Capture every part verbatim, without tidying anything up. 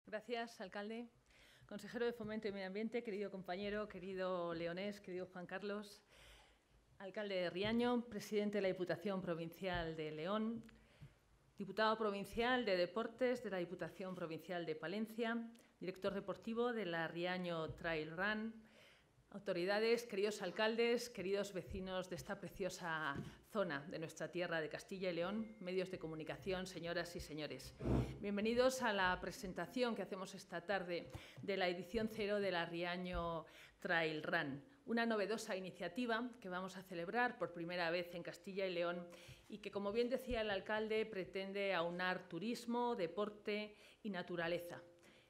Gracias, alcalde. Consejero de Fomento y Medio Ambiente, querido compañero, querido leonés, querido Juan Carlos. Alcalde de Riaño, presidente de la Diputación Provincial de León, diputado provincial de Deportes de la Diputación Provincial de Palencia, director deportivo de la Riaño Trail Run, autoridades, queridos alcaldes, queridos vecinos de esta preciosa zona de nuestra tierra de Castilla y León, medios de comunicación, señoras y señores. Bienvenidos a la presentación que hacemos esta tarde de la edición cero de la Riaño Trail Run, una novedosa iniciativa que vamos a celebrar por primera vez en Castilla y León y que, como bien decía el alcalde, pretende aunar turismo, deporte y naturaleza,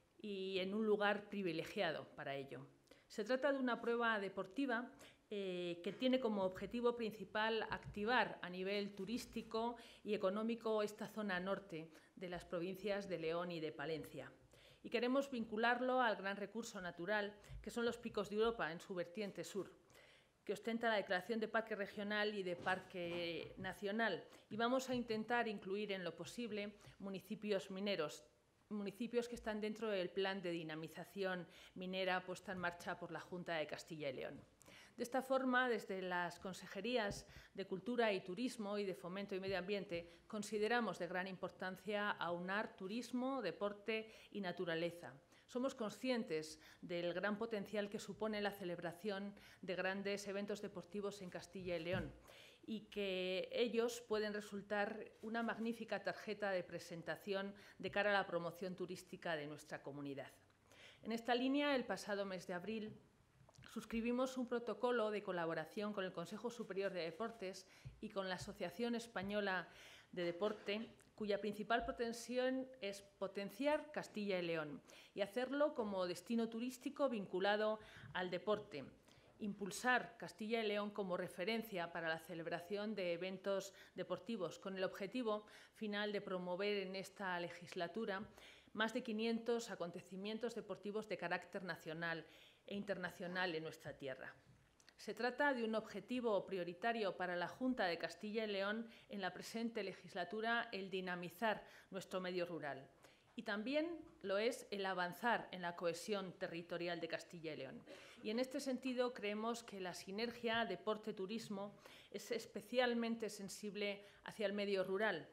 y en un lugar privilegiado para ello. Se trata de una prueba deportiva eh, que tiene como objetivo principal activar a nivel turístico y económico esta zona norte de las provincias de León y de Palencia. Y queremos vincularlo al gran recurso natural que son los Picos de Europa en su vertiente sur, que ostenta la declaración de Parque Regional y de Parque Nacional. Y vamos a intentar incluir en lo posible municipios mineros, municipios que están dentro del plan de dinamización minera puesta en marcha por la Junta de Castilla y León. De esta forma, desde las consejerías de Cultura y Turismo y de Fomento y Medio Ambiente, consideramos de gran importancia aunar turismo, deporte y naturaleza. Somos conscientes del gran potencial que supone la celebración de grandes eventos deportivos en Castilla y León, y que ellos pueden resultar una magnífica tarjeta de presentación de cara a la promoción turística de nuestra comunidad. En esta línea, el pasado mes de abril, suscribimos un protocolo de colaboración con el Consejo Superior de Deportes y con la Asociación Española de Deporte, cuya principal pretensión es potenciar Castilla y León y hacerlo como destino turístico vinculado al deporte, impulsar Castilla y León como referencia para la celebración de eventos deportivos, con el objetivo final de promover en esta legislatura más de quinientos acontecimientos deportivos de carácter nacional e internacional en nuestra tierra. Se trata de un objetivo prioritario para la Junta de Castilla y León en la presente legislatura, el dinamizar nuestro medio rural. Y también lo es el avanzar en la cohesión territorial de Castilla y León. Y en este sentido creemos que la sinergia deporte-turismo es especialmente sensible hacia el medio rural.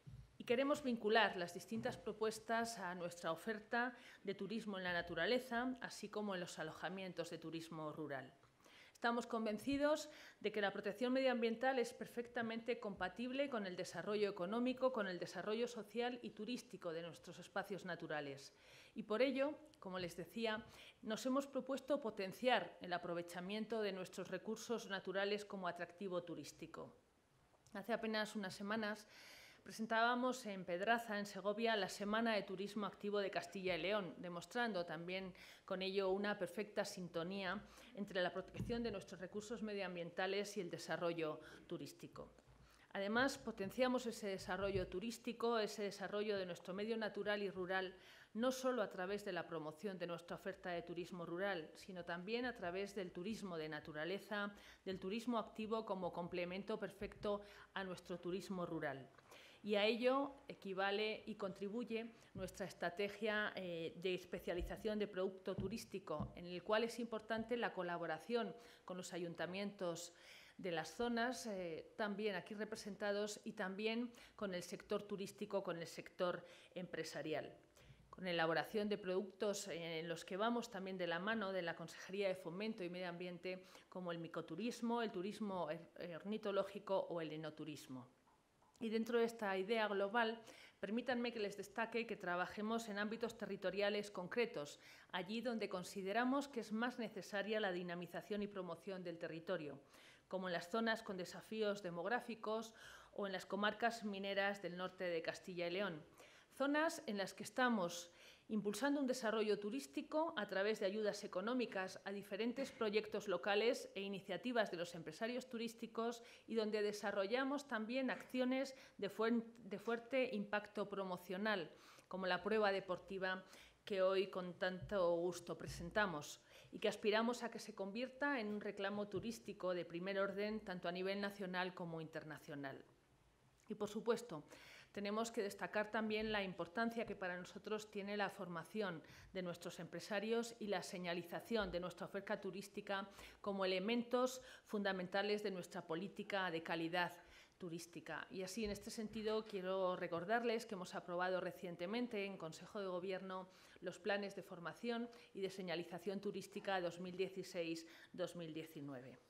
Y queremos vincular las distintas propuestas a nuestra oferta de turismo en la naturaleza, así como en los alojamientos de turismo rural. Estamos convencidos de que la protección medioambiental es perfectamente compatible con el desarrollo económico, con el desarrollo social y turístico de nuestros espacios naturales. Y por ello, como les decía, nos hemos propuesto potenciar el aprovechamiento de nuestros recursos naturales como atractivo turístico. Hace apenas unas semanas presentábamos en Pedraza, en Segovia, la Semana de Turismo Activo de Castilla y León, demostrando también con ello una perfecta sintonía entre la protección de nuestros recursos medioambientales y el desarrollo turístico. Además, potenciamos ese desarrollo turístico, ese desarrollo de nuestro medio natural y rural, no solo a través de la promoción de nuestra oferta de turismo rural, sino también a través del turismo de naturaleza, del turismo activo como complemento perfecto a nuestro turismo rural. Y a ello equivale y contribuye nuestra estrategia eh, de especialización de producto turístico, en el cual es importante la colaboración con los ayuntamientos de las zonas, eh, también aquí representados, y también con el sector turístico, con el sector empresarial, con la elaboración de productos en los que vamos también de la mano de la Consejería de Fomento y Medio Ambiente, como el micoturismo, el turismo ornitológico o el enoturismo. Y dentro de esta idea global, permítanme que les destaque que trabajemos en ámbitos territoriales concretos, allí donde consideramos que es más necesaria la dinamización y promoción del territorio, como en las zonas con desafíos demográficos o en las comarcas mineras del norte de Castilla y León. Zonas en las que estamos impulsando un desarrollo turístico a través de ayudas económicas a diferentes proyectos locales e iniciativas de los empresarios turísticos y donde desarrollamos también acciones de, fu- de fuerte impacto promocional, como la prueba deportiva que hoy con tanto gusto presentamos y que aspiramos a que se convierta en un reclamo turístico de primer orden tanto a nivel nacional como internacional. Y, por supuesto, tenemos que destacar también la importancia que para nosotros tiene la formación de nuestros empresarios y la señalización de nuestra oferta turística como elementos fundamentales de nuestra política de calidad turística. Y así, en este sentido, quiero recordarles que hemos aprobado recientemente en Consejo de Gobierno los planes de formación y de señalización turística dos mil dieciséis dos mil diecinueve.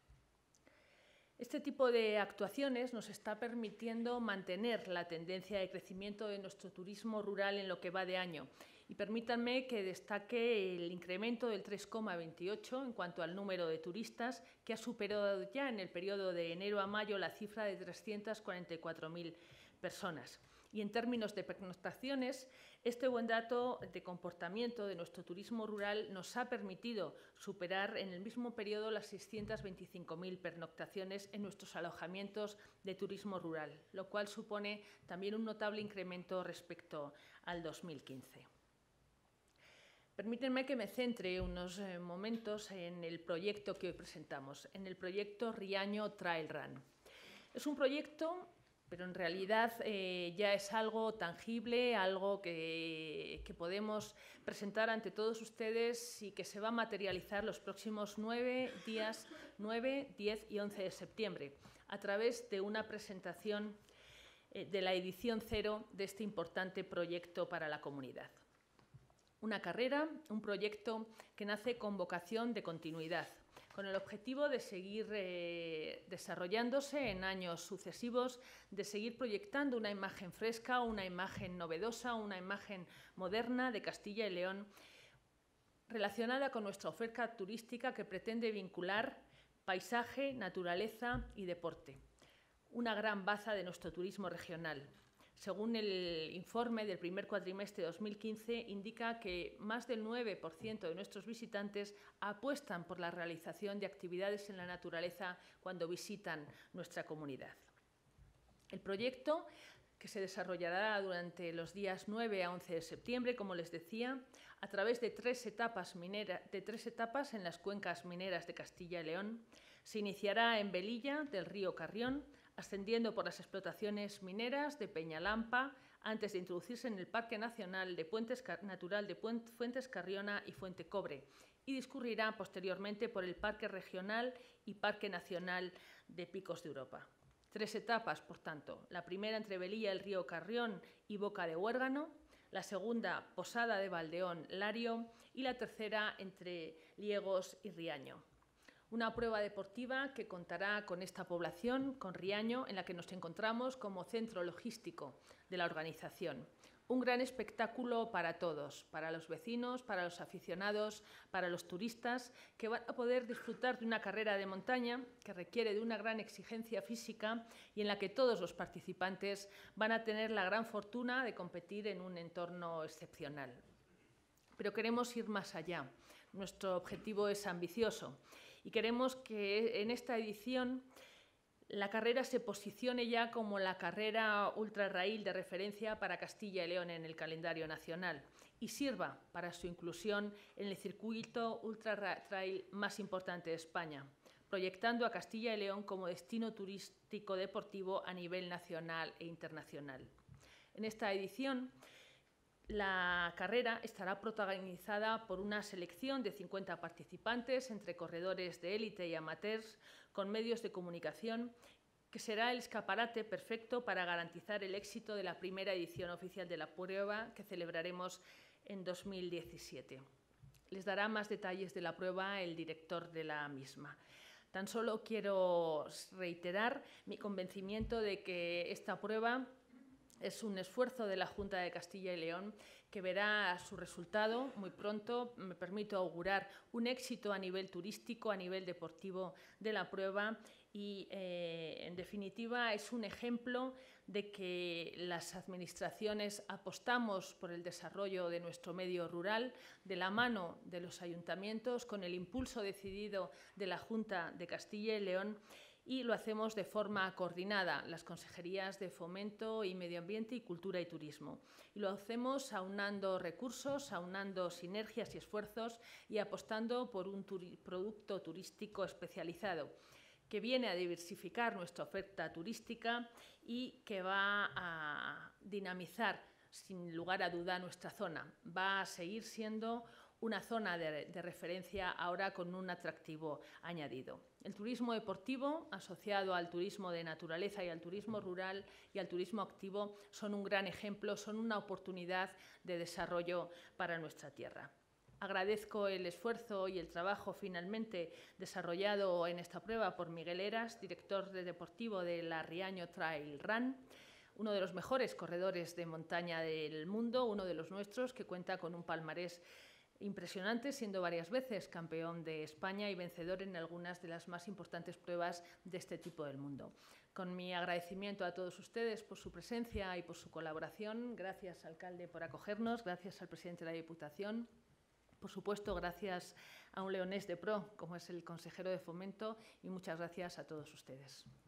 Este tipo de actuaciones nos está permitiendo mantener la tendencia de crecimiento de nuestro turismo rural en lo que va de año. Y permítanme que destaque el incremento del tres coma veintiocho en cuanto al número de turistas, que ha superado ya en el periodo de enero a mayo la cifra de trescientas cuarenta y cuatro mil personas. Y en términos de pernoctaciones, este buen dato de comportamiento de nuestro turismo rural nos ha permitido superar en el mismo periodo las seiscientas veinticinco mil pernoctaciones en nuestros alojamientos de turismo rural, lo cual supone también un notable incremento respecto al dos mil quince. Permítanme que me centre unos eh, momentos en el proyecto que hoy presentamos, en el proyecto Riaño Trail Run. Es un proyecto, pero en realidad eh, ya es algo tangible, algo que, que podemos presentar ante todos ustedes y que se va a materializar los próximos nueve días, nueve, diez y once de septiembre, a través de una presentación eh, de la edición cero de este importante proyecto para la comunidad. Una carrera, un proyecto que nace con vocación de continuidad, con el objetivo de seguir eh, desarrollándose en años sucesivos, de seguir proyectando una imagen fresca, una imagen novedosa, una imagen moderna de Castilla y León, relacionada con nuestra oferta turística que pretende vincular paisaje, naturaleza y deporte. Una gran baza de nuestro turismo regional. Según el informe del primer cuatrimestre de dos mil quince, indica que más del nueve por ciento de nuestros visitantes apuestan por la realización de actividades en la naturaleza cuando visitan nuestra comunidad. El proyecto, que se desarrollará durante los días nueve a once de septiembre, como les decía, a través de tres etapas, minera, de tres etapas en las cuencas mineras de Castilla y León, se iniciará en Velilla del río Carrión, ascendiendo por las explotaciones mineras de Peñalampa, antes de introducirse en el Parque Nacional de Puentes, Natural de Fuentes Carriona y Fuente Cobre, y discurrirá posteriormente por el Parque Regional y Parque Nacional de Picos de Europa. Tres etapas, por tanto. La primera entre Velilla, el río Carrión y Boca de Huérgano, la segunda Posada de Valdeón, Lario, y la tercera entre Liegos y Riaño. Una prueba deportiva que contará con esta población, con Riaño, en la que nos encontramos como centro logístico de la organización. Un gran espectáculo para todos, para los vecinos, para los aficionados, para los turistas, que van a poder disfrutar de una carrera de montaña que requiere de una gran exigencia física y en la que todos los participantes van a tener la gran fortuna de competir en un entorno excepcional. Pero queremos ir más allá. Nuestro objetivo es ambicioso. Y queremos que en esta edición la carrera se posicione ya como la carrera ultrarraíl de referencia para Castilla y León en el calendario nacional y sirva para su inclusión en el circuito ultrarraíl más importante de España, proyectando a Castilla y León como destino turístico deportivo a nivel nacional e internacional. En esta edición, la carrera estará protagonizada por una selección de cincuenta participantes entre corredores de élite y amateurs con medios de comunicación, que será el escaparate perfecto para garantizar el éxito de la primera edición oficial de la prueba que celebraremos en dos mil diecisiete. Les dará más detalles de la prueba el director de la misma. Tan solo quiero reiterar mi convencimiento de que esta prueba es un esfuerzo de la Junta de Castilla y León que verá su resultado muy pronto. Me permito augurar un éxito a nivel turístico, a nivel deportivo de la prueba y, eh, en definitiva, es un ejemplo de que las administraciones apostamos por el desarrollo de nuestro medio rural de la mano de los ayuntamientos, con el impulso decidido de la Junta de Castilla y León, y lo hacemos de forma coordinada, las consejerías de Fomento y Medio Ambiente y Cultura y Turismo. Y lo hacemos aunando recursos, aunando sinergias y esfuerzos y apostando por un turi- producto turístico especializado que viene a diversificar nuestra oferta turística y que va a dinamizar, sin lugar a duda, nuestra zona. Va a seguir siendo una zona de, de referencia ahora con un atractivo añadido. El turismo deportivo, asociado al turismo de naturaleza y al turismo rural y al turismo activo, son un gran ejemplo, son una oportunidad de desarrollo para nuestra tierra. Agradezco el esfuerzo y el trabajo finalmente desarrollado en esta prueba por Miguel Heras, director de deportivo de la Riaño Trail Run, uno de los mejores corredores de montaña del mundo, uno de los nuestros, que cuenta con un palmarés impresionante, siendo varias veces campeón de España y vencedor en algunas de las más importantes pruebas de este tipo del mundo. Con mi agradecimiento a todos ustedes por su presencia y por su colaboración. Gracias, alcalde, por acogernos. Gracias al presidente de la Diputación. Por supuesto, gracias a un leonés de pro, como es el consejero de Fomento, y muchas gracias a todos ustedes.